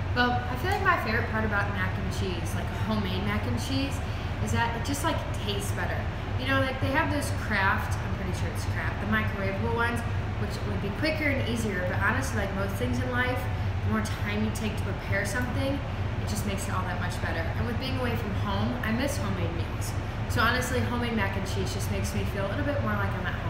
Well, I feel like my favorite part about mac and cheese, like homemade mac and cheese, is that it just like tastes better. You know, like they have those Kraft, I'm pretty sure it's Kraft, the microwavable ones, which would be quicker and easier, but honestly, like most things in life, the more time you take to prepare something, it just makes it all that much better. And with being away from home, I miss homemade meals. So honestly, homemade mac and cheese just makes me feel a little bit more like I'm at home.